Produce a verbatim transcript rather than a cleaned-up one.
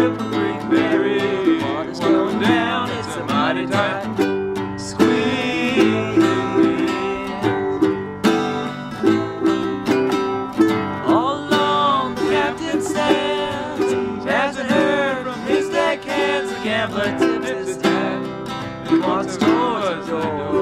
Cripple Creek, Ferry. Water's going down, it's a mighty tight squeeze. All along the captain stands, he hasn't heard from his deckhands. The gambler tips his hat and walks towards the door.